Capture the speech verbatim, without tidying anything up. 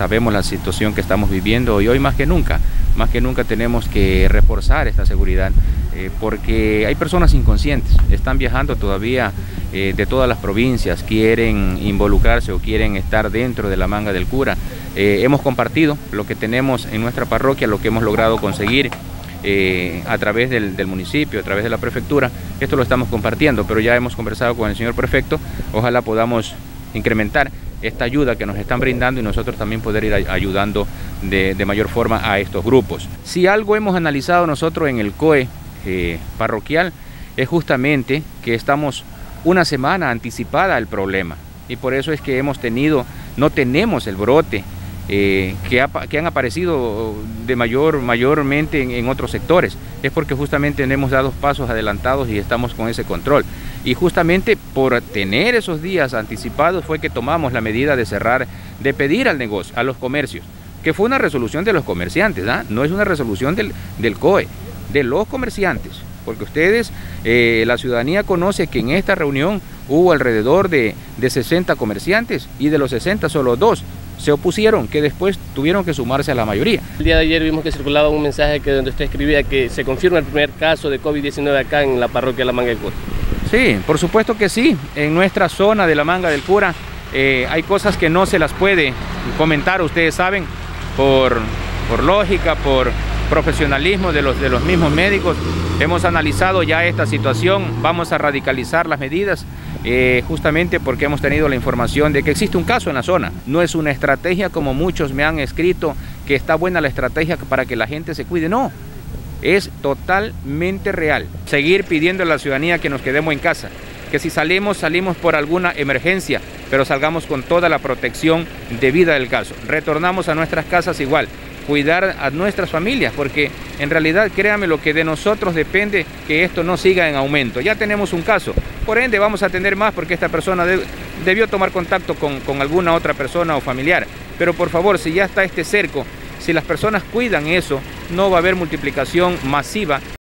sabemos la situación que estamos viviendo y hoy más que nunca, más que nunca tenemos que reforzar esta seguridad eh, porque hay personas inconscientes, están viajando todavía eh, de todas las provincias, quieren involucrarse o quieren estar dentro de la manga del cura. Eh, hemos compartido lo que tenemos en nuestra parroquia, lo que hemos logrado conseguir eh, a través del, del municipio, a través de la prefectura. Esto lo estamos compartiendo, pero ya hemos conversado con el señor prefecto, ojalá podamos incrementar esta ayuda que nos están brindando y nosotros también poder ir ayudando de, de mayor forma a estos grupos. Si algo hemos analizado nosotros en el C O E eh, parroquial es justamente que estamos una semana anticipada al problema y por eso es que hemos tenido, no tenemos el brote eh, que, ha, que han aparecido de mayor, mayormente en, en otros sectores. Es porque justamente hemos dado pasos adelantados y estamos con ese control. Y justamente por tener esos días anticipados fue que tomamos la medida de cerrar, de pedir al negocio, a los comercios, que fue una resolución de los comerciantes, ¿ah? No es una resolución del, del C O E, de los comerciantes, porque ustedes, eh, la ciudadanía conoce que en esta reunión hubo alrededor de, de sesenta comerciantes y de los sesenta solo dos se opusieron, que después tuvieron que sumarse a la mayoría. El día de ayer vimos que circulaba un mensaje que donde usted escribía que se confirma el primer caso de COVID diecinueve acá en la parroquia de la Manga del Cura. Sí, por supuesto que sí. En nuestra zona de la Manga del Cura eh, hay cosas que no se las puede comentar, ustedes saben, por, por lógica, por profesionalismo de los, de los mismos médicos. Hemos analizado ya esta situación, vamos a radicalizar las medidas, eh, justamente porque hemos tenido la información de que existe un caso en la zona. No es una estrategia como muchos me han escrito, que está buena la estrategia para que la gente se cuide, no. Es totalmente real. Seguir pidiendo a la ciudadanía que nos quedemos en casa, que si salimos, salimos por alguna emergencia, pero salgamos con toda la protección debida del caso. Retornamos a nuestras casas igual, cuidar a nuestras familias, porque en realidad, créanme, lo que de nosotros depende que esto no siga en aumento. Ya tenemos un caso, por ende vamos a tener más porque esta persona de, debió tomar contacto con, con alguna otra persona o familiar. Pero por favor, si ya está este cerco, si las personas cuidan eso, no va a haber multiplicación masiva.